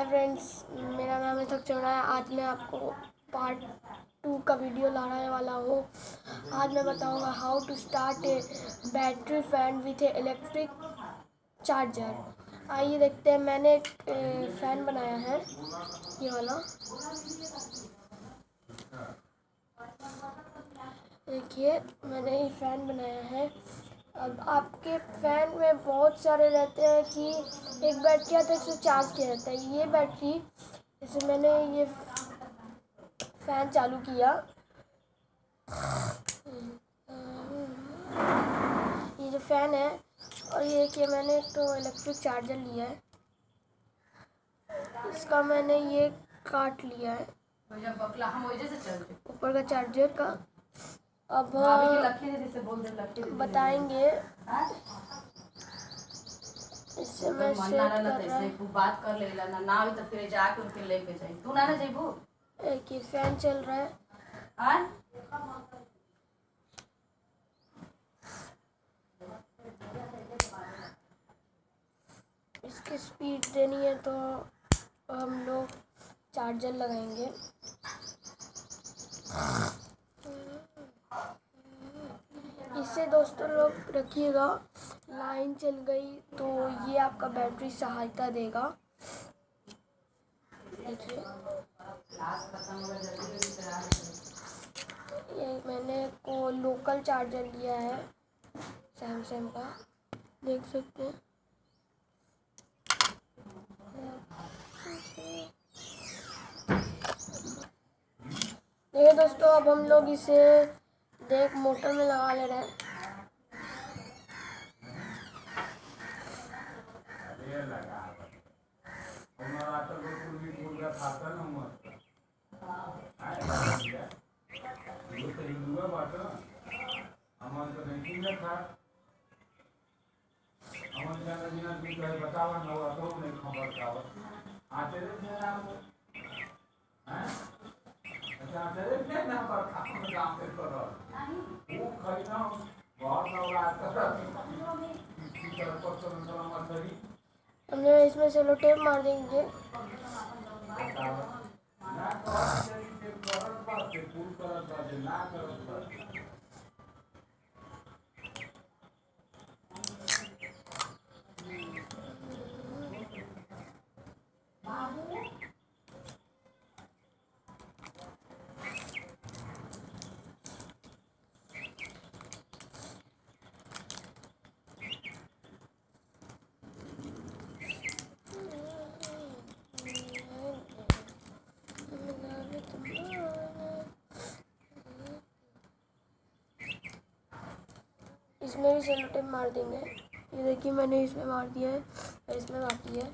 Friends, मेरा नाम है तक चल रहा है। आज मैं आपको पार्ट 2 का वीडियो लाने वाला हूँ। आज मैं बताऊँगा how to start a battery fan with a electric charger. आइए देखते हैं। मैंने एक फ़ैन बनाया है, ये वाला। देखिए, मैंने ये फ़ैन बनाया है। अब आपके फ़ैन में बहुत सारे रहते हैं कि एक बैटरी आता है, इसे चार्ज किया जाता है। ये बैटरी, जैसे मैंने ये फ़ैन चालू किया, ये जो फ़ैन है, और ये कि मैंने एक तो इलेक्ट्रिक चार्जर लिया है, इसका मैंने ये काट लिया है ऊपर का चार्जर का। अब बताएंगे, इससे मैं सेट कर रहा हूँ। बात कर लेला ना हुई तो फिर जाके उनके लेके जाई। तू ना जेबू। एक ये फैन चल रहा है। इसकी स्पीड देनी है तो हम लोग चार्जर लगाएंगे। इससे दोस्तों लोग रखिएगा, लाइन चल गई तो ये आपका बैटरी सहायता देगा। देखिए, ये मैंने को लोकल चार्जर लिया है सैमसंग का, देख सकते हैं। देखिए दोस्तों, अब हम लोग इसे देख मोटर में लगा ले रहे हैं। हमने इसमें सेलो टेप मार देंगे। इसमें भी सेलो टेप मार देंगे। ये देखिए, मैंने इसमें मार दिया है और इसमें बाकी है।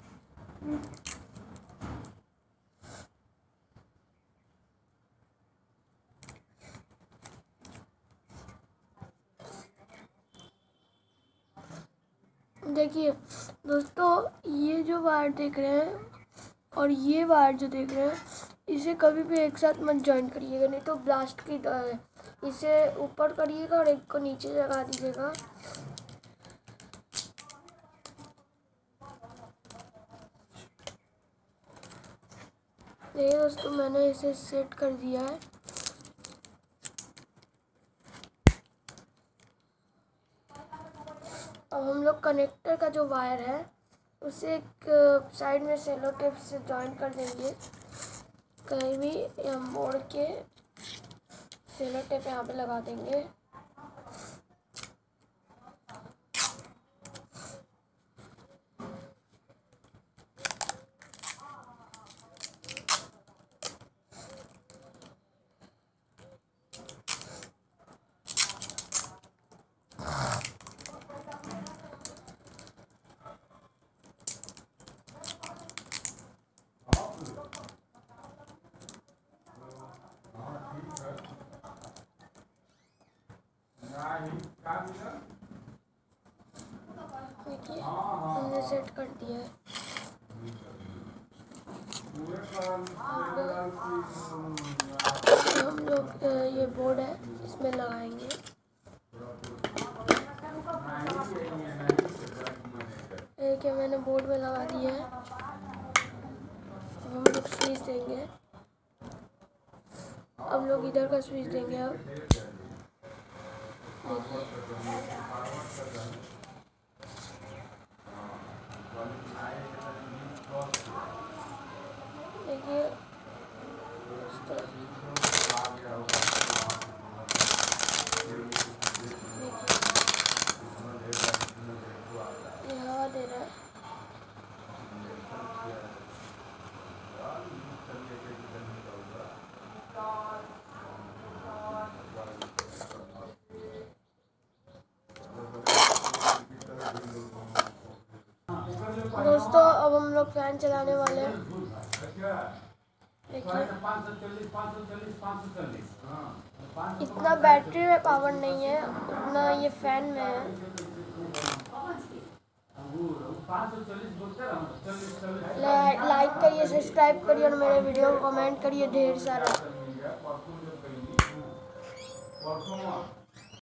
देखिए दोस्तों, ये जो वायर देख रहे हैं और ये वायर जो देख रहे हैं, इसे कभी भी एक साथ मत जॉइन करिएगा, नहीं तो ब्लास्ट की तरह है। इसे ऊपर करिएगा और एक को नीचे लगा दीजिएगा। देखिए दोस्तों, मैंने इसे सेट कर दिया है। अब हम लोग कनेक्टर का जो वायर है उसे एक साइड में सेलो टेप से जॉइन कर देंगे। कहीं भी या मोड़ के सेलो टेप यहाँ पे लगा देंगे। देखिए, हमने सेट कर दिया है। हम लोग ये बोर्ड है, इसमें लगाएंगे। देखिए, मैंने बोर्ड में लगा दिया है। लोग स्विच देंगे। अब लोग इधर का स्विच देंगे। अब देखिए ये हवा दे रहा है। दोस्तों अब हम लोग फैन चलाने वाले हैं। देखिए इतना बैटरी में पावर नहीं है उतना ये फैन में है। लाइक करिए, सब्सक्राइब करिए और मेरे वीडियो को कमेंट करिए ढेर सारा।